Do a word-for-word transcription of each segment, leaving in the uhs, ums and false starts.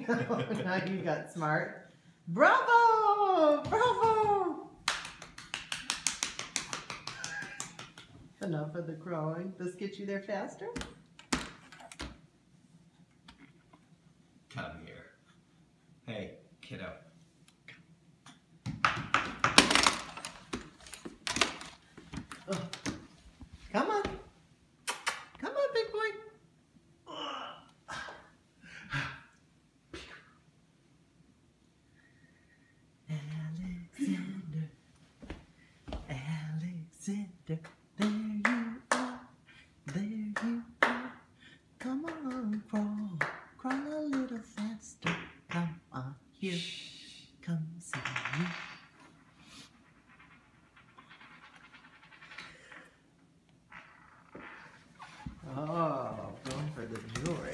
Now you got smart. Bravo! Bravo! Enough of the crowing. Does this get you there faster? Come here. Hey, kiddo. Oh. Come on. Come on, big boy. Alexander, Alexander, there you are, there you are. Come on, crawl, crawl a little faster. Come on here, come see me. Oh, going for the jewelry.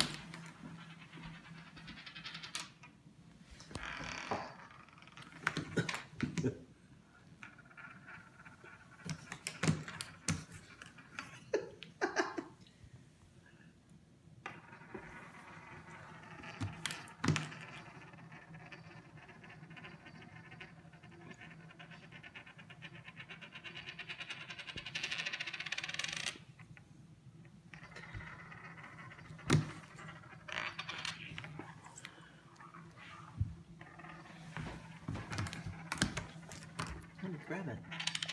Let me grab it.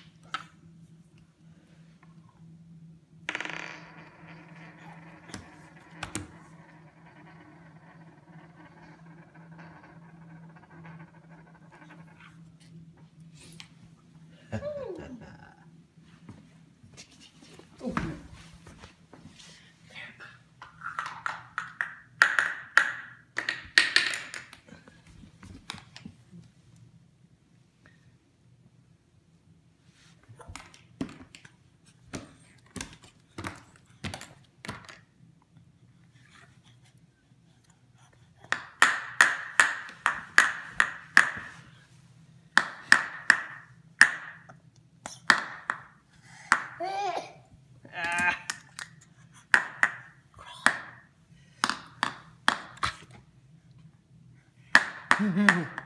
Oh. Ah.